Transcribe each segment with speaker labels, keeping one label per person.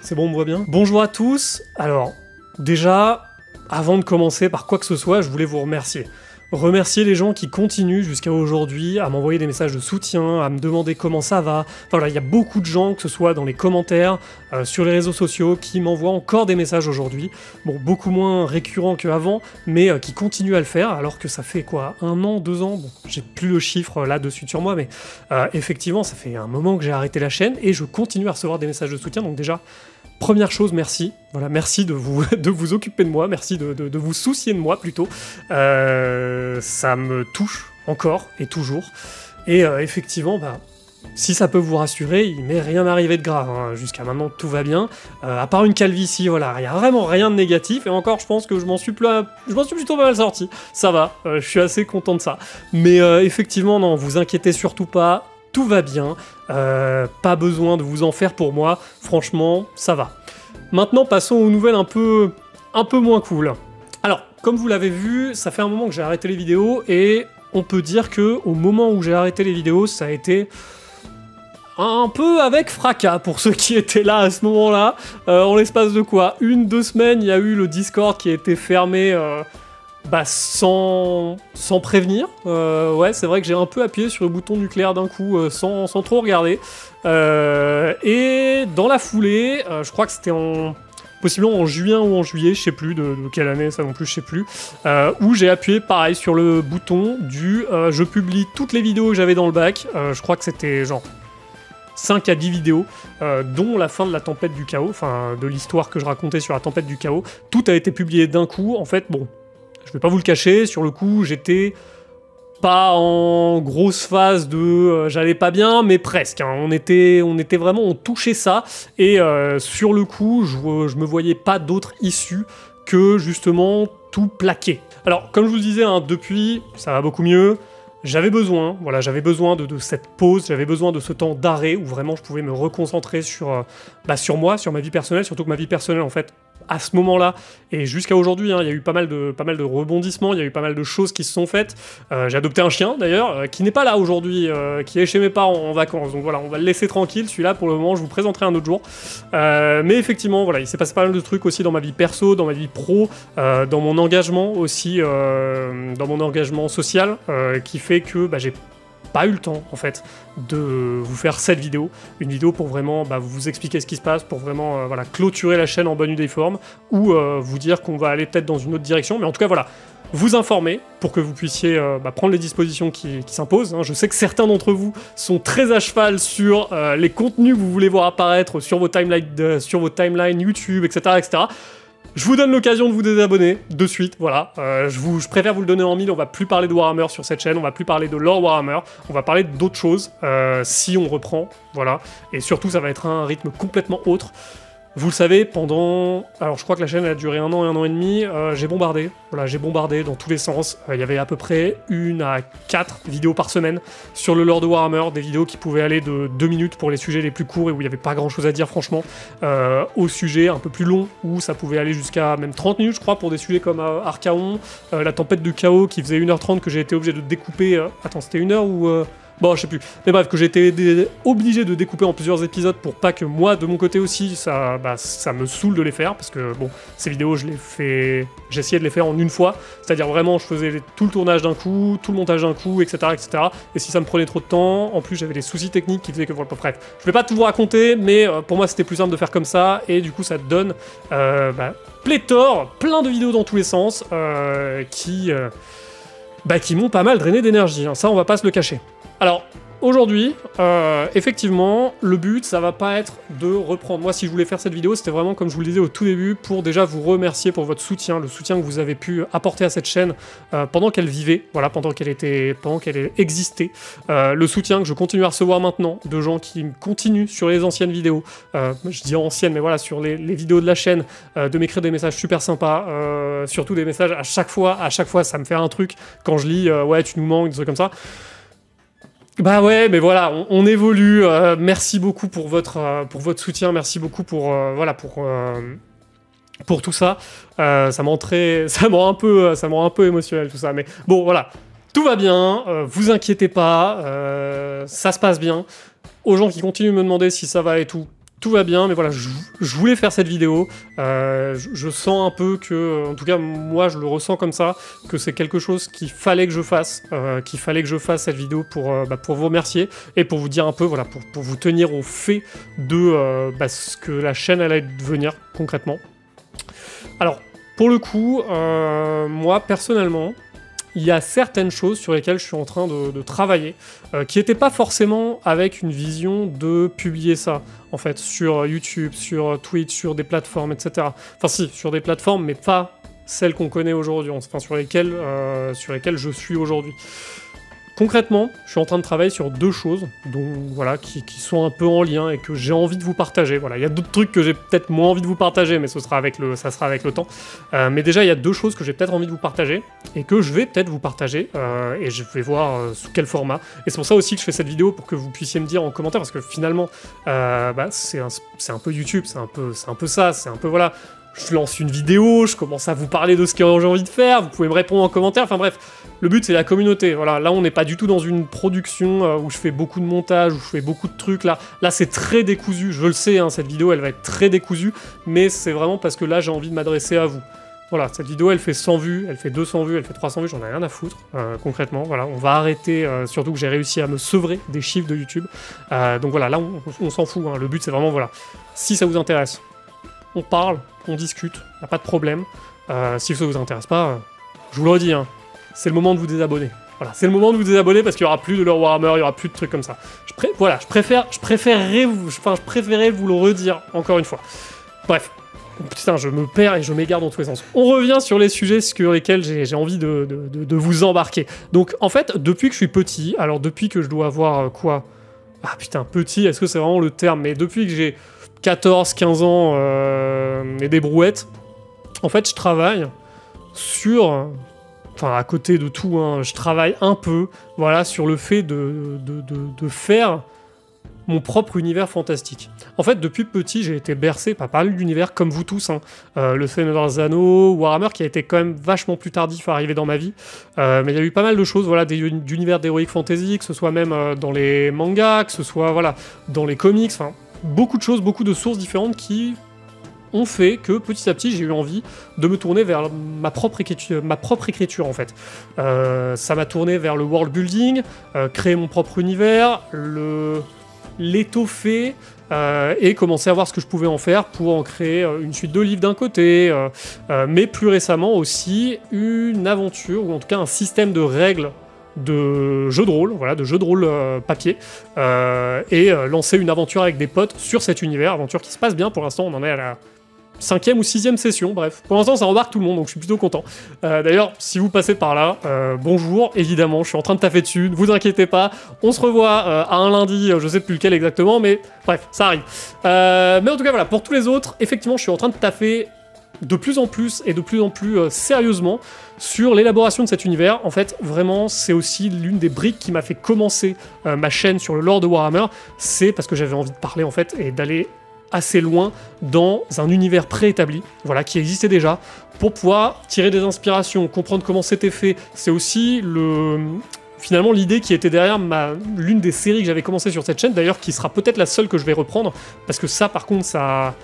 Speaker 1: C'est bon, on me voit bien? Bonjour à tous. Alors, déjà, avant de commencer par quoi que ce soit, je voulais vous remercier. Remercier les gens qui continuent jusqu'à aujourd'hui à m'envoyer des messages de soutien, à me demander comment ça va. Enfin voilà, il y a beaucoup de gens, que ce soit dans les commentaires, sur les réseaux sociaux, qui m'envoient encore des messages aujourd'hui. Bon, beaucoup moins récurrents qu'avant, mais qui continuent à le faire, alors que ça fait quoi, 1 an, 2 ans? Bon, j'ai plus le chiffre là-dessus sur moi, mais effectivement, ça fait un moment que j'ai arrêté la chaîne, et je continue à recevoir des messages de soutien, donc déjà... Première chose, merci. Voilà, merci de vous occuper de moi, merci de vous soucier de moi plutôt. Ça me touche encore et toujours. Et effectivement, si ça peut vous rassurer, il m'est rien arrivé de grave. Hein. Jusqu'à maintenant, tout va bien. À part une calvitie, voilà, il n'y a vraiment rien de négatif. Et encore, je pense que je m'en suis plutôt pas mal sorti. Ça va, je suis assez content de ça. Mais effectivement, non, vous inquiétez surtout pas. Tout va bien, pas besoin de vous en faire pour moi, franchement, ça va. Maintenant, passons aux nouvelles un peu moins cool. Alors, comme vous l'avez vu, ça fait un moment que j'ai arrêté les vidéos, et on peut dire que au moment où j'ai arrêté les vidéos, ça a été un peu avec fracas pour ceux qui étaient là à ce moment-là. En l'espace de quoi, 1-2 semaines, il y a eu le Discord qui a été fermé... sans prévenir. Ouais, c'est vrai que j'ai un peu appuyé sur le bouton nucléaire d'un coup, sans trop regarder. Et dans la foulée, je crois que c'était possiblement en juin ou en juillet, je sais plus de quelle année, ça non plus, je sais plus, où j'ai appuyé pareil sur le bouton du je publie toutes les vidéos que j'avais dans le bac. Je crois que c'était genre 5 à 10 vidéos, dont la fin de la tempête du chaos, enfin de l'histoire que je racontais sur la tempête du chaos. Tout a été publié d'un coup. En fait, bon, je vais pas vous le cacher, sur le coup, j'étais pas en grosse phase de j'allais pas bien, mais presque. Hein. On était vraiment, on touchait ça, et sur le coup, je me voyais pas d'autre issue que justement tout plaquer. Alors, comme je vous le disais, hein, depuis, ça va beaucoup mieux. J'avais besoin de cette pause, j'avais besoin de ce temps d'arrêt où vraiment je pouvais me reconcentrer sur moi, sur ma vie personnelle, surtout que ma vie personnelle, en fait, à ce moment-là, et jusqu'à aujourd'hui, hein, il y a eu pas mal de rebondissements, il y a eu pas mal de choses qui se sont faites. J'ai adopté un chien, d'ailleurs, qui n'est pas là aujourd'hui, qui est chez mes parents en vacances, donc voilà, on va le laisser tranquille, celui-là, pour le moment, je vous présenterai un autre jour. Mais effectivement, voilà, il s'est passé pas mal de trucs aussi dans ma vie perso, dans ma vie pro, dans mon engagement aussi, dans mon engagement social, qui fait que j'ai pas eu le temps, en fait, de vous faire cette vidéo. Une vidéo pour vraiment vous expliquer ce qui se passe, pour vraiment clôturer la chaîne en bonne idée forme, ou vous dire qu'on va aller peut-être dans une autre direction. Mais en tout cas, voilà, vous informer pour que vous puissiez prendre les dispositions qui s'imposent. Hein. Je sais que certains d'entre vous sont très à cheval sur les contenus que vous voulez voir apparaître sur vos timelines YouTube, etc., etc. Je vous donne l'occasion de vous désabonner de suite, voilà. Je préfère vous le donner en mille, on va plus parler de Warhammer sur cette chaîne, on va plus parler de lore Warhammer, on va parler d'autres choses, si on reprend, voilà. Et surtout, ça va être un rythme complètement autre. Vous le savez, alors je crois que la chaîne elle a duré 1 an et 1 an et demi, j'ai bombardé, voilà, j'ai bombardé dans tous les sens. Il y avait à peu près 1 à 4 vidéos par semaine sur le lore de Warhammer, des vidéos qui pouvaient aller de 2 minutes pour les sujets les plus courts et où il n'y avait pas grand chose à dire franchement, aux sujets un peu plus longs où ça pouvait aller jusqu'à même 30 minutes je crois pour des sujets comme Archaon, la tempête de chaos qui faisait 1h30 que j'ai été obligé de découper, attends c'était 1 heure ou... Bon, je sais plus. Mais bref, que j'ai été obligé de découper en plusieurs épisodes pour pas que moi, de mon côté aussi, ça me saoule de les faire. Parce que, bon, ces vidéos, j'essayais de les faire en une fois. C'est-à-dire vraiment, je faisais tout le tournage d'un coup, tout le montage d'un coup, etc., etc. Et si ça me prenait trop de temps, en plus, j'avais des soucis techniques qui faisaient que... Bref, je vais pas tout vous raconter, mais pour moi, c'était plus simple de faire comme ça. Et du coup, ça donne pléthore, plein de vidéos dans tous les sens, qui m'ont pas mal drainé d'énergie. Hein. Ça, on va pas se le cacher. Alors, aujourd'hui, effectivement, le but, ça va pas être de reprendre. Moi, si je voulais faire cette vidéo, c'était vraiment, comme je vous le disais au tout début, pour déjà vous remercier pour votre soutien, le soutien que vous avez pu apporter à cette chaîne pendant qu'elle vivait, voilà, pendant qu'elle existait, le soutien que je continue à recevoir maintenant de gens qui continuent sur les anciennes vidéos, je dis anciennes, mais voilà, sur les vidéos de la chaîne, de m'écrire des messages super sympas, surtout des messages à chaque fois, ça me fait un truc quand je lis, ouais, tu nous manques, des trucs comme ça. Bah ouais, mais voilà, on évolue. Merci beaucoup pour votre soutien, merci beaucoup pour tout ça. Ça me rend un peu émotionnel tout ça, mais bon voilà, tout va bien. Vous inquiétez pas, ça se passe bien. Aux gens qui continuent de me demander si ça va et tout, tout va bien, mais voilà, je voulais faire cette vidéo. Je sens un peu que, en tout cas, moi, je le ressens comme ça, que c'est quelque chose qu'il fallait que je fasse, cette vidéo pour vous remercier et pour vous dire un peu, voilà, pour vous tenir au fait de ce que la chaîne allait devenir concrètement. Alors, pour le coup, moi, personnellement, il y a certaines choses sur lesquelles je suis en train de travailler, qui n'étaient pas forcément avec une vision de publier ça, en fait, sur YouTube, sur Twitch, sur des plateformes, etc. Enfin si, sur des plateformes, mais pas celles qu'on connaît aujourd'hui, enfin sur lesquelles je suis aujourd'hui. Concrètement, je suis en train de travailler sur deux choses, voilà, qui sont un peu en lien et que j'ai envie de vous partager. Voilà, il y a d'autres trucs que j'ai peut-être moins envie de vous partager, mais ça sera avec le temps. Mais déjà, il y a deux choses que j'ai peut-être envie de vous partager et que je vais peut-être vous partager et je vais voir sous quel format. Et c'est pour ça aussi que je fais cette vidéo pour que vous puissiez me dire en commentaire, parce que finalement, c'est un peu YouTube, c'est un peu ça, c'est un peu voilà. Je lance une vidéo, je commence à vous parler de ce que j'ai envie de faire, vous pouvez me répondre en commentaire, enfin bref, le but c'est la communauté, voilà, là on n'est pas du tout dans une production où je fais beaucoup de montage, où je fais beaucoup de trucs, là c'est très décousu, je le sais, hein, cette vidéo elle va être très décousue, mais c'est vraiment parce que là j'ai envie de m'adresser à vous. Voilà, cette vidéo elle fait 100 vues, elle fait 200 vues, elle fait 300 vues, j'en ai rien à foutre, concrètement, voilà, on va arrêter, surtout que j'ai réussi à me sevrer des chiffres de YouTube, donc voilà, là on s'en fout, hein, le but c'est vraiment, voilà, si ça vous intéresse, on parle, on discute, y a pas de problème. Si ça vous intéresse pas, je vous le redis, hein, c'est le moment de vous désabonner. Voilà, c'est le moment de vous désabonner parce qu'il y aura plus de Lore Warhammer, il y aura plus de trucs comme ça. Je préférerais vous le redire encore une fois. Bref, putain, je me perds et je m'égare dans tous les sens. On revient sur les sujets sur lesquels j'ai envie de vous embarquer. Donc, en fait, depuis que je suis petit, alors depuis que je dois avoir quoi? Ah putain, petit, est-ce que c'est vraiment le terme? Mais depuis que j'ai 14, 15 ans et des brouettes, en fait, je travaille sur... Enfin, à côté de tout, hein, je travaille un peu, voilà, sur le fait de faire mon propre univers fantastique. En fait, depuis petit, j'ai été bercé par pas mal d'univers, comme vous tous, hein. Le Seigneur des Anneaux, Warhammer, qui a été quand même vachement plus tardif à arriver dans ma vie. Mais il y a eu pas mal de choses, voilà, d'univers d'Heroic Fantasy, que ce soit même dans les mangas, que ce soit, voilà, dans les comics, enfin, beaucoup de choses, beaucoup de sources différentes qui ont fait que petit à petit j'ai eu envie de me tourner vers ma propre écriture en fait. Ça m'a tourné vers le world building, créer mon propre univers, l'étoffer et commencer à voir ce que je pouvais en faire pour en créer une suite de livres d'un côté, mais plus récemment aussi une aventure ou en tout cas un système de règles de jeux de rôle, voilà, de jeux de rôle papier, et lancer une aventure avec des potes sur cet univers, aventure qui se passe bien pour l'instant, on en est à la 5e ou 6e session, bref. Pour l'instant, ça embarque tout le monde, donc je suis plutôt content. D'ailleurs, si vous passez par là, bonjour, évidemment, je suis en train de taffer dessus, ne vous inquiétez pas, on se revoit à un lundi, je sais plus lequel exactement, mais bref, ça arrive. Mais en tout cas, voilà, pour tous les autres, effectivement, je suis en train de taffer de plus en plus et de plus en plus sérieusement sur l'élaboration de cet univers. En fait, vraiment, c'est aussi l'une des briques qui m'a fait commencer ma chaîne sur le lore de Warhammer, c'est parce que j'avais envie de parler, en fait, et d'aller assez loin dans un univers préétabli, voilà, qui existait déjà, pour pouvoir tirer des inspirations, comprendre comment c'était fait. C'est aussi finalement l'idée qui était derrière l'une des séries que j'avais commencé sur cette chaîne, d'ailleurs qui sera peut-être la seule que je vais reprendre, parce que ça par contre,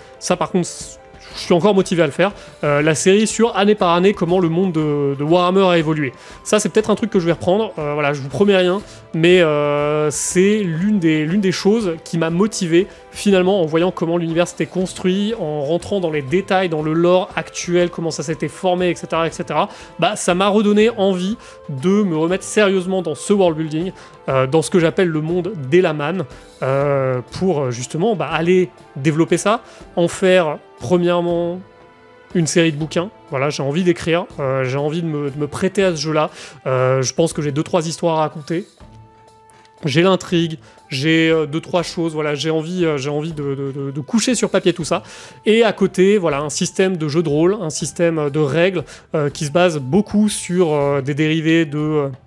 Speaker 1: je suis encore motivé à le faire. La série sur année par année comment le monde de Warhammer a évolué. Ça c'est peut-être un truc que je vais reprendre, voilà, je vous promets rien, mais c'est l'une des choses qui m'a motivé finalement en voyant comment l'univers s'était construit, en rentrant dans les détails, dans le lore actuel, comment ça s'était formé, etc., etc. Bah, ça m'a redonné envie de me remettre sérieusement dans ce world building, dans ce que j'appelle le monde d'Elaman, pour justement aller développer ça, en faire premièrement une série de bouquins. Voilà, j'ai envie d'écrire, j'ai envie de me prêter à ce jeu-là. Je pense que j'ai 2-3 histoires à raconter. J'ai l'intrigue, j'ai 2-3 choses, voilà, j'ai envie de coucher sur papier tout ça. Et à côté, voilà, un système de jeu de rôle, un système de règles qui se base beaucoup sur des dérivés de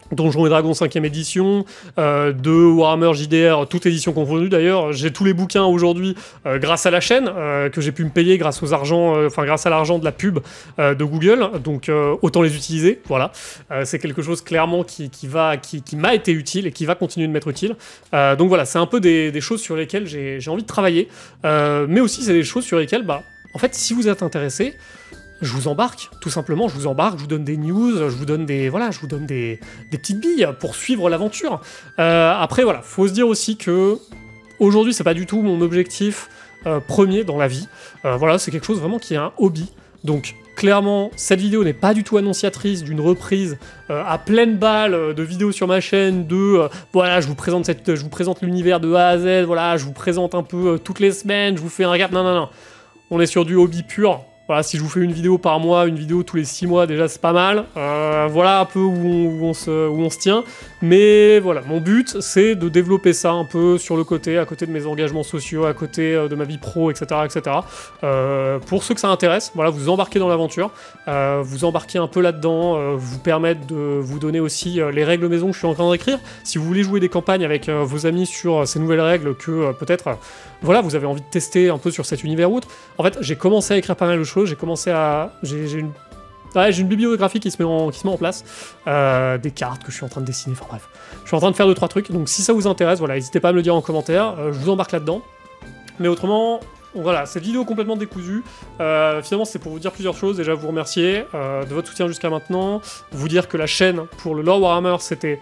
Speaker 1: Donjons et Dragons 5ème édition, de Warhammer JDR, toute édition confondue d'ailleurs. J'ai tous les bouquins aujourd'hui grâce à la chaîne, que j'ai pu me payer grâce aux grâce à l'argent de la pub de Google, donc autant les utiliser, voilà. C'est quelque chose clairement qui m'a été utile et qui va continuer de m'être utile. Donc voilà, c'est un peu des choses sur lesquelles j'ai envie de travailler, mais aussi c'est des choses sur lesquelles, en fait, si vous êtes intéressé, je vous embarque, tout simplement, je vous donne des news, je vous donne des petites billes pour suivre l'aventure. Après, voilà, faut se dire aussi que aujourd'hui, c'est pas du tout mon objectif premier dans la vie. Voilà, c'est quelque chose vraiment qui est un hobby. Donc, clairement, cette vidéo n'est pas du tout annonciatrice d'une reprise à pleine balle de vidéos sur ma chaîne, voilà, je vous présente l'univers de A à Z, voilà, je vous présente un peu toutes les semaines, je vous fais un récap, non. On est sur du hobby pur. Voilà, si je vous fais une vidéo par mois, une vidéo tous les 6 mois, déjà c'est pas mal. Voilà un peu où on se tient. Mais voilà, mon but c'est de développer ça un peu sur le côté, à côté de mes engagements sociaux, à côté de ma vie pro, etc. etc. Pour ceux que ça intéresse, voilà, vous embarquez dans l'aventure, vous embarquez un peu là-dedans, vous permettre de vous donner aussi les règles maison que je suis en train d'écrire. Si vous voulez jouer des campagnes avec vos amis sur ces nouvelles règles que peut-être voilà, vous avez envie de tester un peu sur cet univers ou autre. En fait, j'ai commencé à écrire pas mal de choses, j'ai une bibliographie qui se met en place, des cartes que je suis en train de dessiner, enfin bref. Je suis en train de faire 2-3 trucs, donc si ça vous intéresse, voilà, n'hésitez pas à me le dire en commentaire, je vous embarque là-dedans. Mais autrement, voilà, cette vidéo complètement décousue, finalement c'est pour vous dire plusieurs choses, déjà vous remercier de votre soutien jusqu'à maintenant, vous dire que la chaîne pour le Lore Warhammer c'était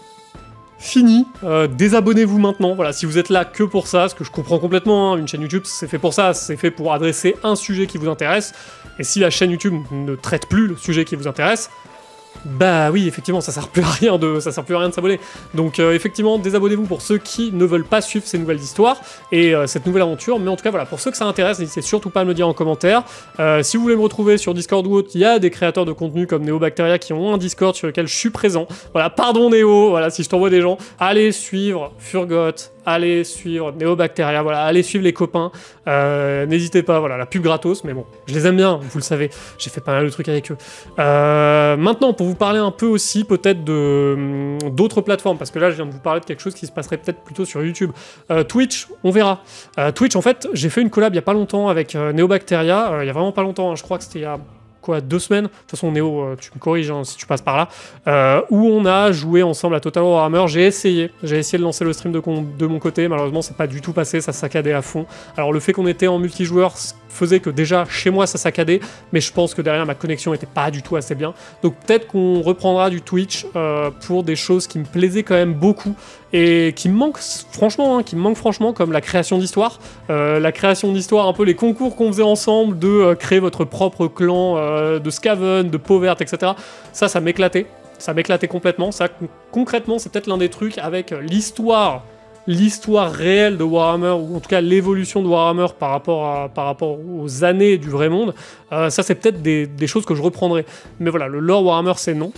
Speaker 1: fini, désabonnez-vous maintenant, voilà, si vous êtes là que pour ça, ce que je comprends complètement, hein, une chaîne YouTube c'est fait pour ça, c'est fait pour adresser un sujet qui vous intéresse, et si la chaîne YouTube ne traite plus le sujet qui vous intéresse, bah oui, effectivement, ça sert plus à rien de s'abonner. Donc effectivement, désabonnez-vous pour ceux qui ne veulent pas suivre ces nouvelles histoires et cette nouvelle aventure. Mais en tout cas, voilà, pour ceux que ça intéresse, n'hésitez surtout pas à me le dire en commentaire. Si vous voulez me retrouver sur Discord ou autre, il y a des créateurs de contenu comme Neobacteria qui ont un Discord sur lequel je suis présent. Voilà, pardon Néo, voilà, si je t'envoie des gens, allez suivre Furgot, allez suivre Neobacteria, voilà, allez suivre les copains, n'hésitez pas, voilà, la pub gratos, mais bon, je les aime bien, vous le savez, j'ai fait pas mal de trucs avec eux. Maintenant, pour vous parler un peu aussi peut-être d'autres plateformes, parce que là je viens de vous parler de quelque chose qui se passerait peut-être plutôt sur YouTube. Twitch, on verra. Twitch, en fait, j'ai fait une collab il y a pas longtemps avec Neobacteria, il y a vraiment pas longtemps, hein, je crois que c'était il y a 2 semaines, de toute façon Néo, tu me corriges hein, si tu passes par là, où on a joué ensemble à Total War Warhammer. J'ai essayé de lancer le stream de mon côté, malheureusement c'est pas du tout passé, ça saccadait à fond. Alors le fait qu'on était en multijoueur faisait que déjà chez moi ça saccadait, mais je pense que derrière ma connexion était pas du tout assez bien, donc peut-être qu'on reprendra du Twitch pour des choses qui me plaisaient quand même beaucoup et qui me manquent franchement, comme la création d'histoire, un peu les concours qu'on faisait ensemble de créer votre propre clan de Skaven, de Pauvert, etc. Ça m'éclatait complètement. Ça, concrètement, c'est peut-être l'un des trucs avec l'histoire réelle de Warhammer, ou en tout cas l'évolution de Warhammer par rapport aux années du vrai monde. Ça, c'est peut-être des choses que je reprendrai. Mais voilà, le lore Warhammer, c'est non.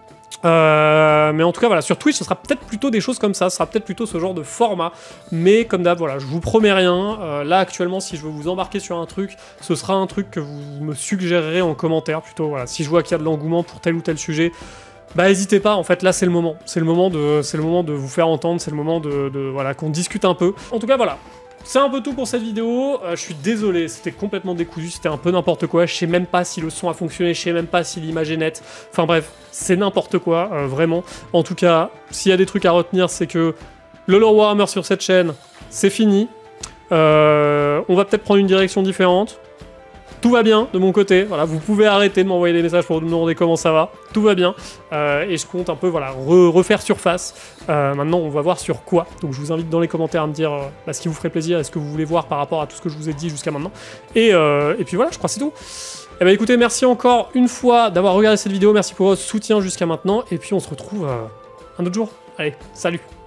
Speaker 1: Mais en tout cas, voilà, sur Twitch, ce sera peut-être plutôt des choses comme ça, ce sera peut-être plutôt ce genre de format. Mais comme d'hab, voilà, je vous promets rien. Là, actuellement, si je veux vous embarquer sur un truc, ce sera un truc que vous me suggérerez en commentaire plutôt. Voilà, si je vois qu'il y a de l'engouement pour tel ou tel sujet, bah n'hésitez pas, en fait là c'est le moment de vous faire entendre, c'est le moment voilà, qu'on discute un peu. En tout cas voilà, c'est un peu tout pour cette vidéo, je suis désolé, c'était complètement décousu, c'était un peu n'importe quoi, je sais même pas si le son a fonctionné, je sais même pas si l'image est nette, enfin bref, c'est n'importe quoi, vraiment. En tout cas, s'il y a des trucs à retenir, c'est que le lore Warhammer sur cette chaîne, c'est fini, on va peut-être prendre une direction différente. Tout va bien de mon côté, voilà, vous pouvez arrêter de m'envoyer des messages pour me demander comment ça va, tout va bien, et je compte un peu voilà, refaire surface. Maintenant on va voir sur quoi, donc je vous invite dans les commentaires à me dire ce qui vous ferait plaisir et ce que vous voulez voir par rapport à tout ce que je vous ai dit jusqu'à maintenant, et puis voilà, je crois que c'est tout. Et bah écoutez, merci encore une fois d'avoir regardé cette vidéo, merci pour votre soutien jusqu'à maintenant, et puis on se retrouve un autre jour. Allez, salut!